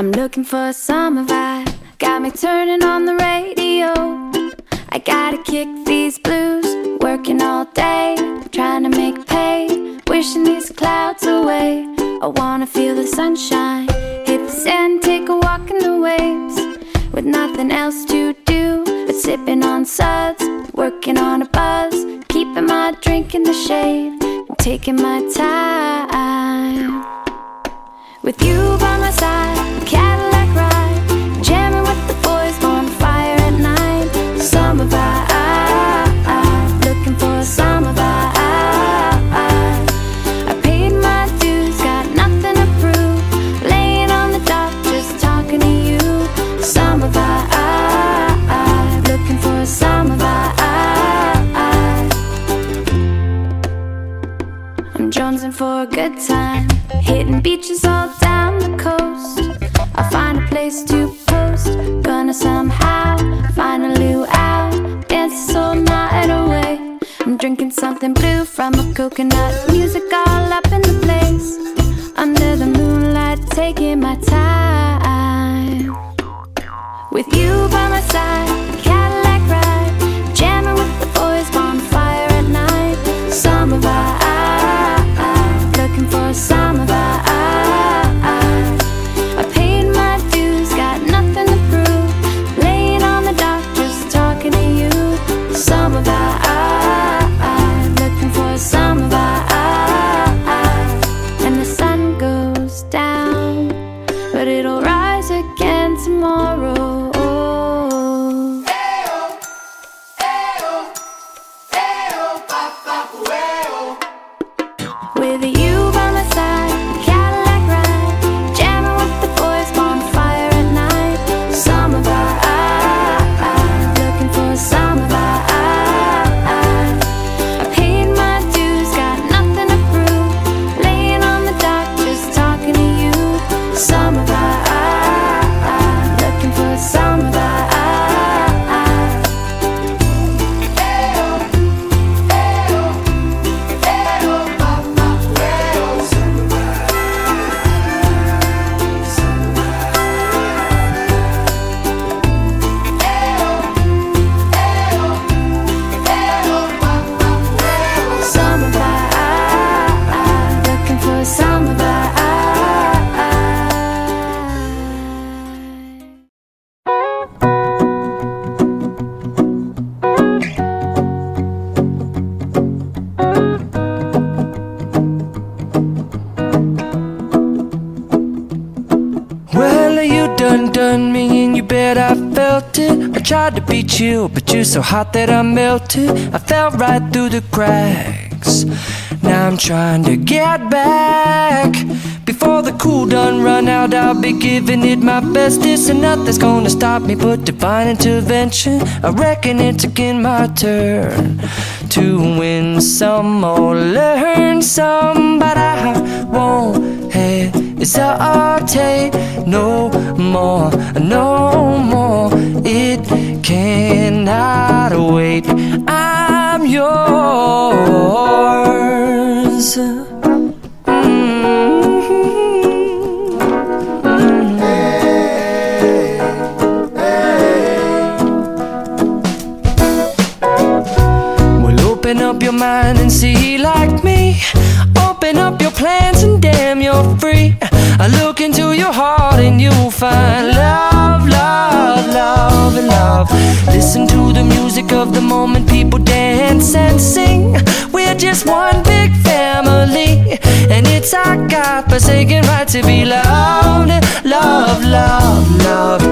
I'm looking for a summer vibe, got me turning on the radio. I gotta kick these blues, working all day, trying to make pay, wishing these clouds away. I wanna feel the sunshine, hit the sand, take a walk in the waves, with nothing else to do but sipping on suds, working on a buzz, keeping my drink in the shade, and taking my time. With you by my side, Cadillac ride, jamming with the boys, bonfire at night. Summer vibe, looking for a summer vibe. I paid my dues, got nothing to prove, laying on the dock, just talking to you. Summer vibe, looking for a summer vibe. I'm jonesing for a good time, hitting beaches all down the coast. I'll find a place to post, gonna somehow find a luau, dance this whole night away. I'm drinking something blue from a coconut, music all up in the place, under the moonlight, taking my time. With you by my side, Cadillac ride, jamming with the boys, bonfire at night. Summer vibe, looking for a summer vibe. I paid my dues, got nothing to prove, laying on the dock, just talking to you. Summer vibe, looking for a summer vibe. And the sun goes down, but it'll rise again tomorrow. With you by my side, Cadillac ride, jamming with the boys, bonfire at night. Summer vibe, looking for a summer vibe. I paid my dues, got nothing to prove, laying on the dock, just talking to you. Summer vibe, looking for a summer vibe. Summer vibe, looking for a summer vibe. Well, you done me and you bet I felt it. I tried to be chill, but you're so hot that I melted. I fell right through the cracks. Now I'm trying to get back. Before the cool done run out, I'll be giving it my best. This and nothing's gonna stop me but divine intervention. I reckon it's again my turn to win some or learn some, but I won't hesitate no more, no more. It cannot wait. I'm yours. Well, open up your mind and see like me. Open up your plans and damn, you're free. I look into your heart and you'll find love, love, love, and love. Listen to the music of the moment, people dance and sing. We're just one big family, and it's our God-forsaken right to be loved, loved, loved, loved,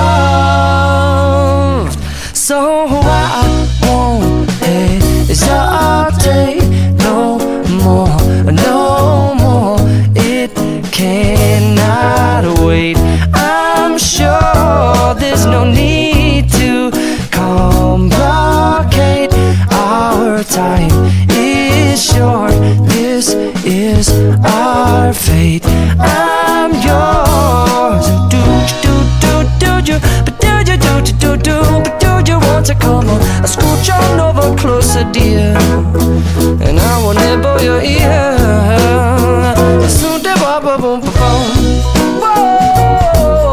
loved. So I won't hesitate no more, no more. It cannot wait. I'm sure there's no need to complicate. Our time is short. This is our fate. I'm yours. Do you, but do you, but do you want to come on? I scooch on over closer, dear, and I will nibble your ear. Soon, whoa.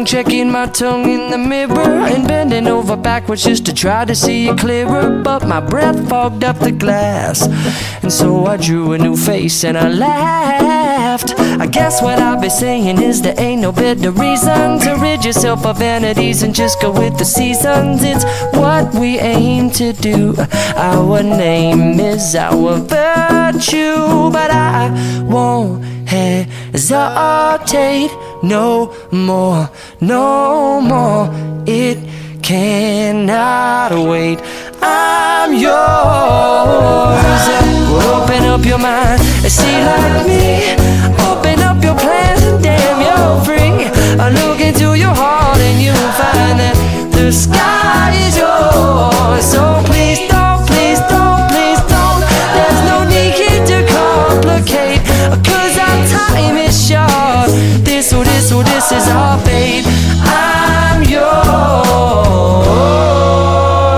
checking my tongue in the mirror and bending over backwards just to try to see it clearer. But my breath fogged up the glass, and so I drew a new face and I laughed. I guess what I'll be saying is there ain't no better reason to rid yourself of vanities and just go with the seasons. It's what we aim to do. Our name is our virtue, but I won't hesitate no more, no more. It cannot wait. I'm yours. Open up your mind and see like me. Open up your plans and damn, you're free. I look into your heart and you'll find that the sky is yours. So please don't, please don't, please don't. There's no need here to complicate, 'cause our time is short. This is our fate. I'm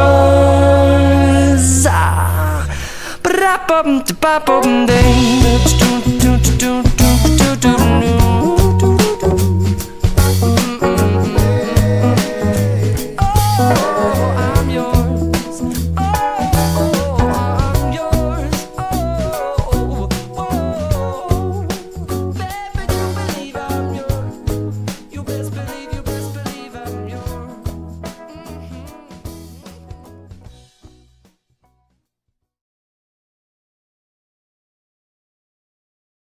yours. Ba-da-bum-da-ba-bum-ding.